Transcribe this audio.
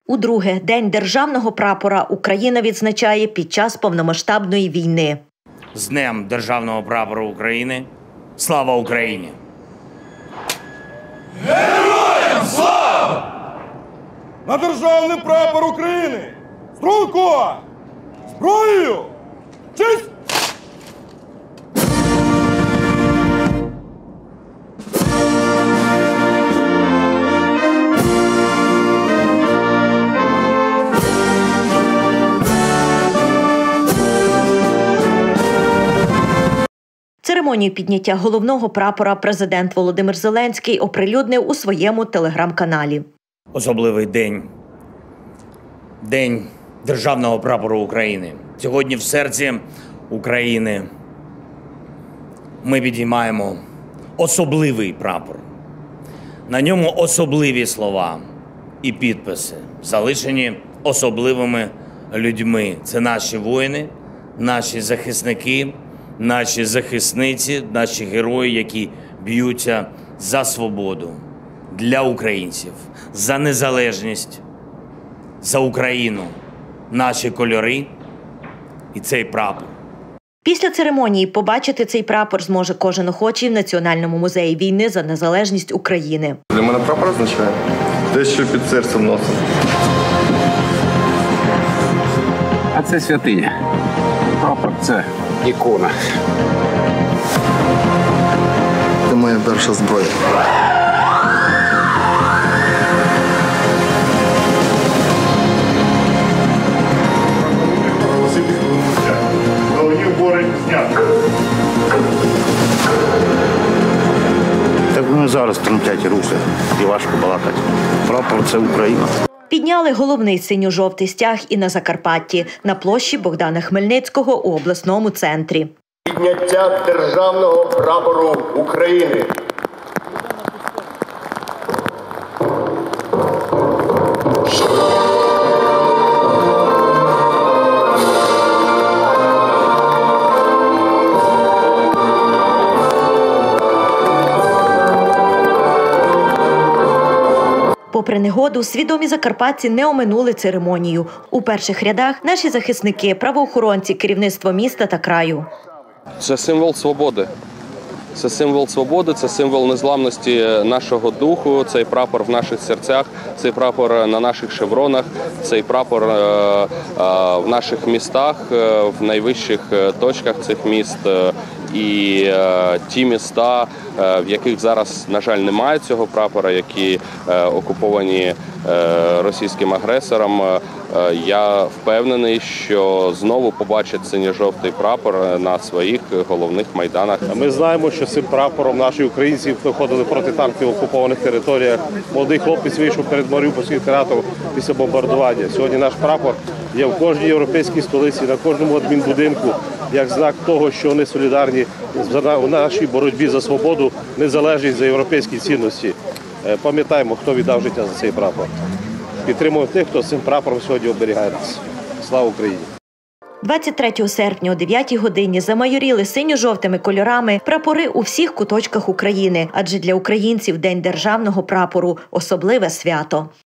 Удруге, День державного прапора Україна відзначає під час повномасштабної війни. З Днем державного прапора України! Слава Україні! Героям слава! На державний прапор України! Струнко! Зброєю! Честь! Церемонію підняття головного прапора президент Володимир Зеленський оприлюднив у своєму телеграм-каналі. Особливий день. День державного прапору України. Сьогодні в серці України ми підіймаємо особливий прапор. На ньому особливі слова і підписи, залишені особливими людьми. Це наші воїни, наші захисники, наші захисниці, наші герої, які б'ються за свободу для українців, за незалежність, за Україну, наші кольори і цей прапор. Після церемонії побачити цей прапор зможе кожен охочий в Національному музеї війни за незалежність України. Для мене прапор означає те, що під серцем носить. А це святиня. Прапор – це ікона. Це моя перша зброя. Так вони зараз тремтять руки і важко балакати. Прапор – це Україна. Підняли головний синьо-жовтий стяг і на Закарпатті, на площі Богдана Хмельницького у обласному центрі. Підняття державного прапору України. Попри негоду, свідомі закарпатці не оминули церемонію. У перших рядах наші захисники, правоохоронці, керівництво міста та краю. Це символ свободи. Це символ свободи, це символ незламності нашого духу, цей прапор в наших серцях, цей прапор на наших шевронах, цей прапор в наших містах, в найвищих точках цих міст. І ті міста, в яких зараз, на жаль, немає цього прапора, які окуповані російським агресором, я впевнений, що знову побачать синьо-жовтий прапор на своїх головних майданах. Ми знаємо, що цим прапором наші українці виходили проти танків в окупованих територіях. Молодий хлопець вийшов перед Маріупольським театром після бомбардування. Сьогодні наш прапор є в кожній європейській столиці, на кожному адмінбудинку, як знак того, що вони солідарні в нашій боротьбі за свободу, незалежність, за європейські цінності. Пам'ятаємо, хто віддав життя за цей прапор. Підтримуємо тих, хто з цим прапором сьогодні оберігає нас. Слава Україні! 23 серпня о 9 годині замайоріли синьо-жовтими кольорами прапори у всіх куточках України. Адже для українців День державного прапору – особливе свято.